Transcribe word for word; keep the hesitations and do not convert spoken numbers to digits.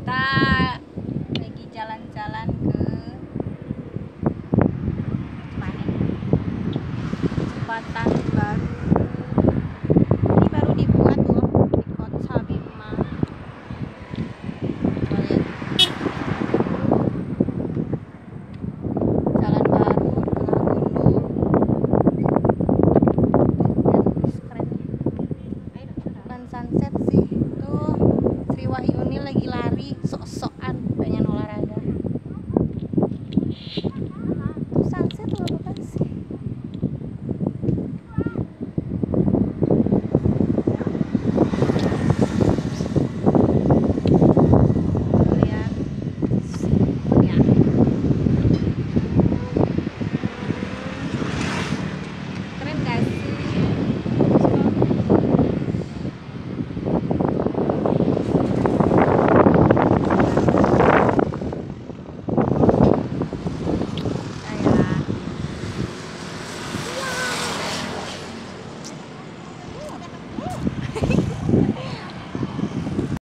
Kita lagi jalan-jalan ke mana? Jembatan baru. Ini baru dibuat loh di Kota Bima. Coba lihat. Jalan baru tengah gunung. Keren. Dan sunset sih. Tuh Sri Wahyuni lagi lari.